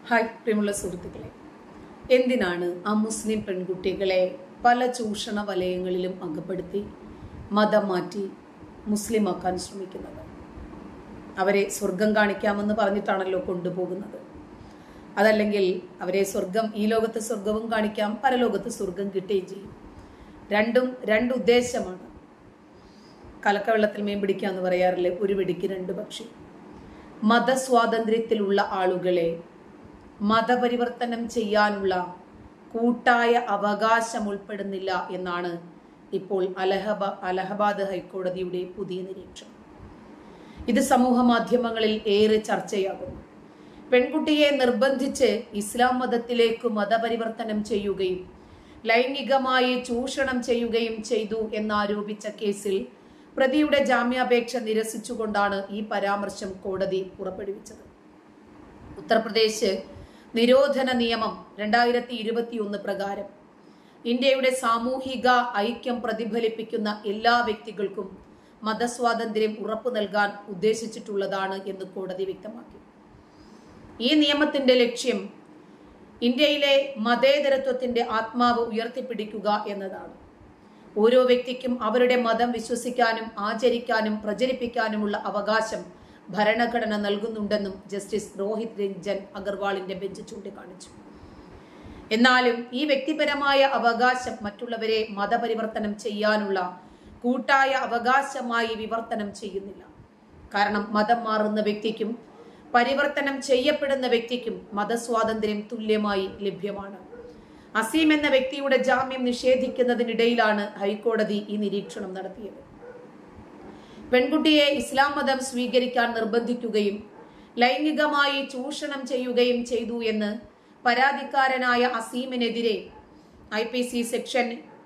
Hi പ്രിയമുള്ള സുഹൃത്തുക്കളെ, എന്തിനാണ് ആ മുസ്ലിം പെൺകുട്ടികളെ പല ചൂഷണ വലയങ്ങളിലും അകപ്പെടുത്തി മതം മാറ്റി മുസ്ലിമാക്കാൻ ശ്രമിക്കുന്നത്? അവരെ സ്വർഗം കാണിക്കാമെന്ന് പറഞ്ഞിട്ടാണല്ലോ കൊണ്ടുപോകുന്നത്. അതല്ലെങ്കിൽ അവരെ ഈ ലോകത്ത് സ്വർഗവും കാണിക്കാം, പരലോകത്ത് സ്വർഗം കിട്ടുകയും ചെയ്യും. രണ്ട് ഉദ്ദേശമാണ്. കലക്കവെള്ളത്തിൽ മീൻ പിടിക്കുക എന്ന് പറയാറില്ലേ, ഒരു വെടിക്ക് രണ്ട് പക്ഷി. മതസ്വാതന്ത്ര്യത്തിലുള്ള ആളുകളെ മതപരിവർത്തനം ചെയ്യാനുള്ള കൂട്ടായ അവകാശം ഉൾപ്പെടുന്നില്ല എന്നാണ് ഇപ്പോൾ അലഹബാദ് ഹൈക്കോടതിയുടെ പുതിയ നിരീക്ഷണം. ഇത് സമൂഹ മാധ്യമങ്ങളിൽ ഏറെ ചർച്ചയാകുന്നു. പെൺകുട്ടിയെ നിർബന്ധിച്ച് ഇസ്ലാം മതത്തിലേക്ക് മതപരിവർത്തനം ചെയ്യുകയും ലൈംഗികമായി ചൂഷണം ചെയ്യുകയും ചെയ്തു എന്നാരോപിച്ച കേസിൽ പ്രതിയുടെ ജാമ്യാപേക്ഷ നിരസിച്ചുകൊണ്ടാണ് ഈ പരാമർശം കോടതി പുറപ്പെടുവിച്ചത്. ഉത്തർപ്രദേശ് നിരോധന നിയമം 2021 പ്രകാരം ഇന്ത്യയുടെ സാമൂഹിക ഐക്യം പ്രതിഫലിപ്പിക്കുന്ന എല്ലാ വ്യക്തികൾക്കും മതസ്വാതന്ത്ര്യം ഉറപ്പു നൽകാൻ ഉദ്ദേശിച്ചിട്ടുള്ളതാണ് എന്ന് കോടതി വ്യക്തമാക്കി. ഈ നിയമത്തിന്റെ ലക്ഷ്യം ഇന്ത്യയിലെ മതേതരത്വത്തിന്റെ ആത്മാവ് ഉയർത്തിപ്പിടിക്കുക എന്നതാണ്. ഓരോ വ്യക്തിക്കും അവരുടെ മതം വിശ്വസിക്കാനും ആചരിക്കാനും പ്രചരിപ്പിക്കാനുമുള്ള അവകാശം ഭരണഘടന നൽകുന്നുണ്ടെന്നും ജസ്റ്റിസ് രോഹിത് രഞ്ജൻ അഗർവാളിന്റെ ബെഞ്ച് ചൂണ്ടിക്കാണിച്ചു. എന്നാലും ഈ വ്യക്തിപരമായ അവകാശം മറ്റുള്ളവരെ മതപരിവർത്തനം ചെയ്യാനുള്ള കൂട്ടായ അവകാശമായി വിവർത്തനം ചെയ്യുന്നില്ല. കാരണം മതം മാറുന്ന വ്യക്തിക്കും പരിവർത്തനം ചെയ്യപ്പെടുന്ന വ്യക്തിക്കും മതസ്വാതന്ത്ര്യം തുല്യമായി ലഭ്യമാണ്. അസീം എന്ന വ്യക്തിയുടെ ജാമ്യം നിഷേധിക്കുന്നതിനിടയിലാണ് ഹൈക്കോടതി ഈ നിരീക്ഷണം നടത്തിയത്. പെൺകുട്ടിയെ ഇസ്ലാം മതം സ്വീകരിക്കാൻ നിർബന്ധിക്കുകയും ലൈംഗികമായി ചൂഷണം ചെയ്യുകയും ചെയ്തു എന്ന് പരാതിക്കാരനായ അസീമിനെതിരെ IPC സെക്ഷൻ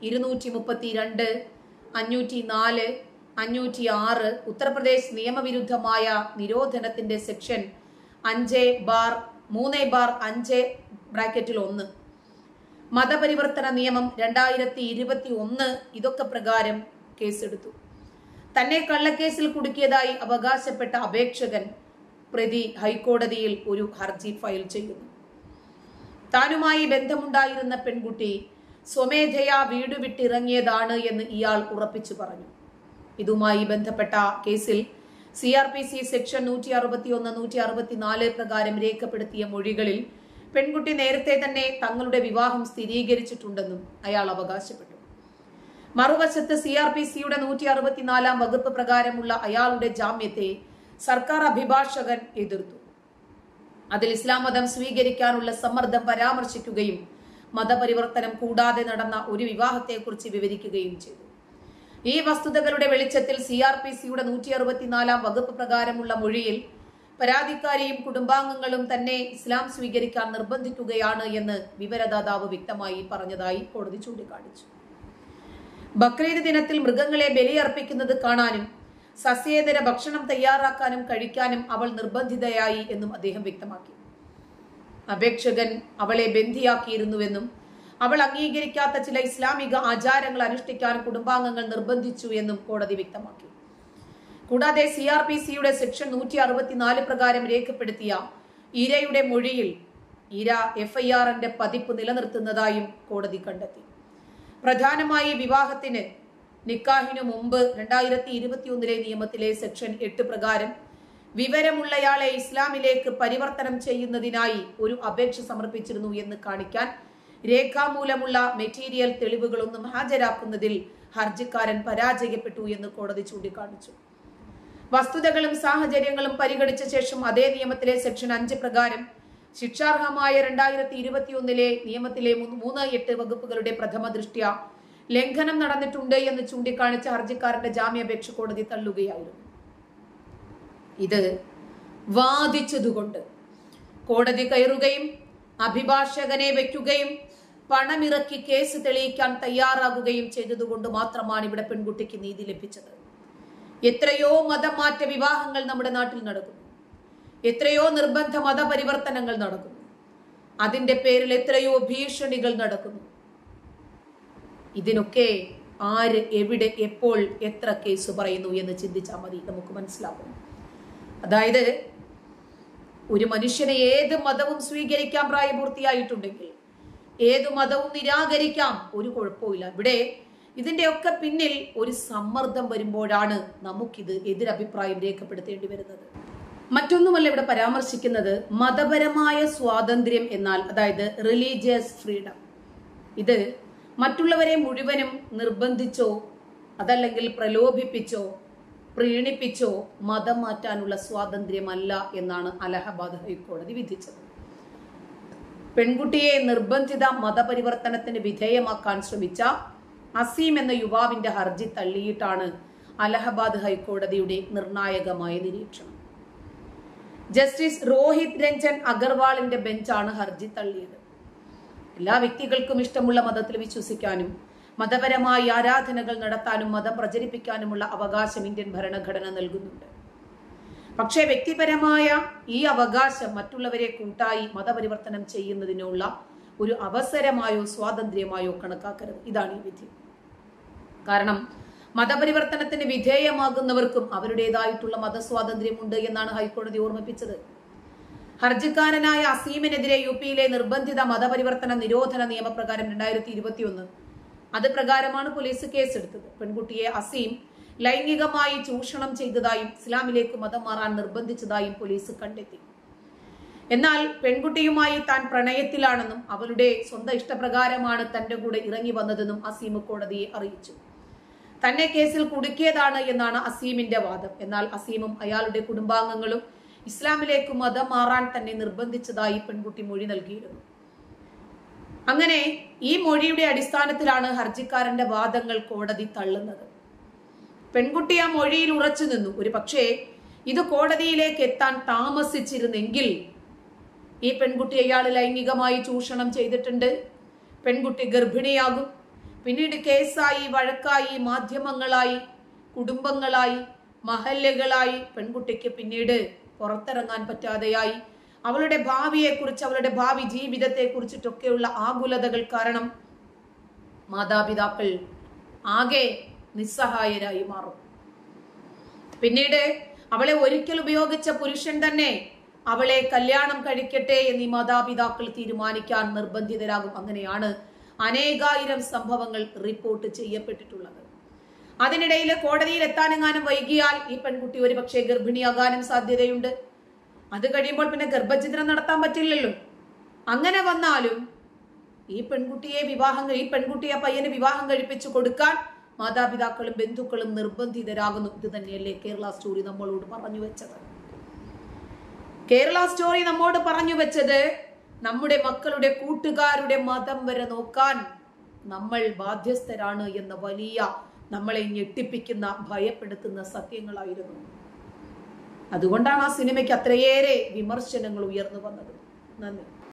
232, 504, 506, ഉത്തർപ്രദേശ് നിയമവിരുദ്ധമായ നിരോധനത്തിന്റെ സെക്ഷൻ 5-3-5-1 മതപരിവർത്തന നിയമം 2021 ഇതൊക്കെ പ്രകാരം കേസെടുത്തു. തന്നെ കള്ളക്കേസിൽ കുടുക്കിയതായി അവകാശപ്പെട്ട അപേക്ഷകൻ പ്രതി ഹൈക്കോടതിയിൽ ഒരു ഹർജി ഫയൽ ചെയ്യുന്നു. താനുമായി ബന്ധമുണ്ടായിരുന്ന പെൺകുട്ടി സ്വമേധയാ വീട് വിട്ടിറങ്ങിയതാണ് എന്ന് ഇയാൾ ഉറപ്പിച്ചു പറഞ്ഞു. ഇതുമായി ബന്ധപ്പെട്ട കേസിൽ CRPC സെക്ഷൻ 161, 164 പ്രകാരം രേഖപ്പെടുത്തിയ മൊഴികളിൽ പെൺകുട്ടി നേരത്തെ തന്നെ തങ്ങളുടെ വിവാഹം സ്ഥിരീകരിച്ചിട്ടുണ്ടെന്നും അയാൾ അവകാശപ്പെട്ടു. മറുവശത്ത് CRPCയുടെ 164 വകുപ്പ് പ്രകാരമുള്ള അയാളുടെ ജാമ്യത്തെ സർക്കാർ അഭിഭാഷകൻ എതിർത്തു. അതിൽ ഇസ്ലാം മതം സ്വീകരിക്കാനുള്ള സമ്മർദ്ദം പരാമർശിക്കുകയും മതപരിവർത്തനം കൂടാതെ നടന്ന ഒരു വിവാഹത്തെക്കുറിച്ച് വിവരിക്കുകയും ചെയ്തു. ഈ വസ്തുതകളുടെ വെളിച്ചത്തിൽ CRPCയുടെ 164 വകുപ്പ് പ്രകാരമുള്ള മൊഴിയിൽ പരാതിക്കാരിയും കുടുംബാംഗങ്ങളും തന്നെ ഇസ്ലാം സ്വീകരിക്കാൻ നിർബന്ധിക്കുകയാണ് എന്ന് വിവരദാതാവ് വ്യക്തമായി പറഞ്ഞതായി കോടതി ചൂണ്ടിക്കാണിച്ചു. ബക്രീദ് ദിനത്തിൽ മൃഗങ്ങളെ ബലിയർപ്പിക്കുന്നത് കാണാനും സസ്യേതര ഭക്ഷണം തയ്യാറാക്കാനും കഴിക്കാനും അവൾ നിർബന്ധിതയായി എന്നും അദ്ദേഹം വ്യക്തമാക്കി. അപേക്ഷകൻ അവളെ ബന്ധിയാക്കിയിരുന്നുവെന്നും അവൾ അംഗീകരിക്കാത്ത ചില ഇസ്ലാമിക ആചാരങ്ങൾ അനുഷ്ഠിക്കാൻ കുടുംബാംഗങ്ങൾ നിർബന്ധിച്ചു എന്നും കോടതി വ്യക്തമാക്കി. കൂടാതെ CRPCയുടെ സെക്ഷൻ 164 പ്രകാരം രേഖപ്പെടുത്തിയ ഇരയുടെ മൊഴിയിൽ ഇര FIRന്റെ പതിപ്പ് നിലനിർത്തുന്നതായും കോടതി കണ്ടെത്തി. പ്രധാനമായി വിവാഹത്തിന് നിക്കാഹിനു മുമ്പ് 2021 നിയമത്തിലെ സെക്ഷൻ 8 പ്രകാരം വിവരമുള്ളയാളെ ഇസ്ലാമിലേക്ക് പരിവർത്തനം ചെയ്യുന്നതിനായി ഒരു അപേക്ഷ സമർപ്പിച്ചിരുന്നു എന്ന് കാണിക്കാൻ രേഖാമൂലമുള്ള മെറ്റീരിയൽ തെളിവുകളൊന്നും ഹാജരാക്കുന്നതിൽ ഹർജിക്കാരൻ പരാജയപ്പെട്ടു എന്ന് കോടതി ചൂണ്ടിക്കാണിച്ചു. വസ്തുതകളും സാഹചര്യങ്ങളും പരിഗണിച്ച ശേഷം അതേ നിയമത്തിലെ സെക്ഷൻ 5 പ്രകാരം ശിക്ഷാർഹമായ 2021 നിയമത്തിലെ 3-8 വകുപ്പുകളുടെ പ്രഥമ ദൃഷ്ട്യാ ലംഘനം നടന്നിട്ടുണ്ട് എന്ന് ചൂണ്ടിക്കാണിച്ച ഹർജിക്കാരന്റെ ജാമ്യാപേക്ഷ കോടതി തള്ളുകയായിരുന്നു. ഇത് വാദിച്ചതുകൊണ്ട് കോടതി കയറുകയും അഭിഭാഷകനെ വെക്കുകയും പണമിറക്കി കേസ് തെളിയിക്കാൻ തയ്യാറാകുകയും ചെയ്തതുകൊണ്ട് മാത്രമാണ് ഇവിടെ പെൺകുട്ടിക്ക് നീതി ലഭിച്ചത്. എത്രയോ മതം മാറ്റ വിവാഹങ്ങൾ നമ്മുടെ നാട്ടിൽ നടക്കുന്നു. എത്രയോ നിർബന്ധ മതപരിവർത്തനങ്ങൾ നടക്കുന്നു. അതിന്റെ പേരിൽ എത്രയോ ഭീഷണികൾ നടക്കുന്നു. ഇതിനൊക്കെ ആര്, എവിടെ, എപ്പോൾ, എത്ര കേസ് പറയുന്നു എന്ന് ചിന്തിച്ചാൽ മതി, നമുക്ക് മനസ്സിലാകും. അതായത് ഒരു മനുഷ്യനെ ഏത് മതവും സ്വീകരിക്കാൻ പ്രായപൂർത്തിയായിട്ടുണ്ടെങ്കിൽ ഏതു മതവും നിരാകരിക്കാം, ഒരു കുഴപ്പമില്ല. ഇവിടെ ഇതിന്റെയൊക്കെ പിന്നിൽ ഒരു സമ്മർദ്ദം വരുമ്പോഴാണ് നമുക്കിത് എതിരഭിപ്രായം രേഖപ്പെടുത്തേണ്ടി വരുന്നത്. മറ്റൊന്നുമല്ല ഇവിടെ പരാമർശിക്കുന്നത് മതപരമായ സ്വാതന്ത്ര്യം എന്നാൽ, അതായത് റിലീജിയസ് ഫ്രീഡം, ഇത് മറ്റുള്ളവരെ മുഴുവനും നിർബന്ധിച്ചോ അതല്ലെങ്കിൽ പ്രലോഭിപ്പിച്ചോ പ്രീണിപ്പിച്ചോ മതം മാറ്റാനുള്ള സ്വാതന്ത്ര്യമല്ല എന്നാണ് അലഹബാദ് ഹൈക്കോടതി വിധിച്ചത്. പെൺകുട്ടിയെ നിർബന്ധിത മതപരിവർത്തനത്തിന് വിധേയമാക്കാൻ ശ്രമിച്ച അസീം എന്ന യുവാവിന്റെ ഹർജി തള്ളിയിട്ടാണ് അലഹബാദ് ഹൈക്കോടതിയുടെ നിർണായകമായ നിരീക്ഷണം. ജസ്റ്റിസ് രോഹിത് രഞ്ജൻ അഗർവാളിന്റെ ബെഞ്ചാണ് ഹർജി തള്ളിയത്. എല്ലാ വ്യക്തികൾക്കും ഇഷ്ടമുള്ള മതത്തിൽ വിശ്വസിക്കാനും മതപരമായ ആരാധനകൾ നടത്താനും മതം പ്രചരിപ്പിക്കാനുമുള്ള അവകാശം ഇന്ത്യൻ ഭരണഘടന നൽകുന്നുണ്ട്. പക്ഷേ വ്യക്തിപരമായ ഈ അവകാശം മറ്റുള്ളവരെ കൂട്ടായി മതപരിവർത്തനം ചെയ്യുന്നതിനുള്ള ഒരു അവസരമായോ സ്വാതന്ത്ര്യമായോ കണക്കാക്കരുത്. ഇതാണ് ഈ വിധി. കാരണം മതപരിവർത്തനത്തിന് വിധേയമാകുന്നവർക്കും അവരുടേതായിട്ടുള്ള മതസ്വാതന്ത്ര്യമുണ്ട് എന്നാണ് ഹൈക്കോടതി ഓർമ്മിപ്പിച്ചത്. ഹർജിക്കാരനായ അസീമിനെതിരെ യുപിയിലെ നിർബന്ധിത മതപരിവർത്തന നിരോധന നിയമപ്രകാരം 2021 അത് പ്രകാരമാണ് പോലീസ് കേസെടുത്തത്. പെൺകുട്ടിയെ അസീം ലൈംഗികമായി ചൂഷണം ചെയ്തതായും ഇസ്ലാമിലേക്ക് മതം മാറാൻ നിർബന്ധിച്ചതായും പോലീസ് കണ്ടെത്തി. എന്നാൽ പെൺകുട്ടിയുമായി താൻ പ്രണയത്തിലാണെന്നും അവളുടെ സ്വന്തം ഇഷ്ടപ്രകാരമാണ് തന്റെ കൂടെ ഇറങ്ങി വന്നതെന്നും അസീം കോടതിയെ അറിയിച്ചു. തന്നെ കേസിൽ കുടുക്കിയതാണ് എന്നാണ് അസീമിന്റെ വാദം. എന്നാൽ അസീമും അയാളുടെ കുടുംബാംഗങ്ങളും ഇസ്ലാമിലേക്ക് മതം മാറാൻ തന്നെ നിർബന്ധിച്ചതായി പെൺകുട്ടി മൊഴി നൽകിയിരുന്നു. അങ്ങനെ ഈ മൊഴിയുടെ അടിസ്ഥാനത്തിലാണ് ഹർജിക്കാരന്റെ വാദങ്ങൾ കോടതി തള്ളുന്നത്. പെൺകുട്ടി ആ മൊഴിയിൽ ഉറച്ചു നിന്നു. ഒരു പക്ഷേ ഇത് കോടതിയിലേക്ക് എത്താൻ താമസിച്ചിരുന്നെങ്കിൽ ഈ പെൺകുട്ടി അയാൾ ലൈംഗികമായി ചൂഷണം ചെയ്തിട്ടുണ്ട്, പെൺകുട്ടി ഗർഭിണിയാകും, പിന്നീട് കേസായി വഴക്കായി മാധ്യമങ്ങളായി കുടുംബങ്ങളായി മഹല്ലുകളായി പെൺകുട്ടിക്ക് പിന്നീട് പുറത്തിറങ്ങാൻ പറ്റാതെയായി അവളുടെ ഭാവിയെക്കുറിച്ച് അവളുടെ ഭാവി ജീവിതത്തെ കുറിച്ചിട്ടൊക്കെയുള്ള ആകുലതകൾ കാരണം മാതാപിതാക്കൾ ആകെ നിസ്സഹായരായി മാറും. പിന്നീട് അവളെ ഒരിക്കൽ ഉപയോഗിച്ച പുരുഷൻ തന്നെ അവളെ കല്യാണം കഴിക്കട്ടെ എന്നീ മാതാപിതാക്കൾ തീരുമാനിക്കാൻ നിർബന്ധിതരാകും. അങ്ങനെയാണ് അനേകായിരം സംഭവങ്ങൾ റിപ്പോർട്ട് ചെയ്യപ്പെട്ടിട്ടുള്ളത്. അതിനിടയിൽ കോടതിയിൽ എത്താനെങ്ങാനും വൈകിയാൽ ഈ പെൺകുട്ടി ഒരുപക്ഷെ ഗർഭിണിയാകാനും സാധ്യതയുണ്ട്. അത് കഴിയുമ്പോൾ പിന്നെ ഗർഭഛിദ്രം നടത്താൻ പറ്റില്ലല്ലോ. അങ്ങനെ വന്നാലും ഈ പെൺകുട്ടിയെ പയ്യന് വിവാഹം കഴിപ്പിച്ചു കൊടുക്കാൻ മാതാപിതാക്കളും ബന്ധുക്കളും നിർബന്ധിതരാകുന്നു. ഇത് തന്നെയല്ലേ കേരള സ്റ്റോറി നമ്മളോട് പറഞ്ഞു വെച്ചത്. കേരള സ്റ്റോറി നമ്മോട് പറഞ്ഞു വെച്ചത് നമ്മുടെ മക്കളുടെ കൂട്ടുകാരുടെ മതം വരെ നോക്കാൻ നമ്മൾ ബാധ്യസ്ഥരാണ് എന്ന വലിയ, നമ്മളെ ഞെട്ടിപ്പിക്കുന്ന, ഭയപ്പെടുത്തുന്ന സത്യങ്ങളായിരുന്നു. അതുകൊണ്ടാണ് ആ സിനിമയ്ക്ക് അത്രയേറെ വിമർശനങ്ങൾ ഉയർന്നു വന്നത്. നന്ദി.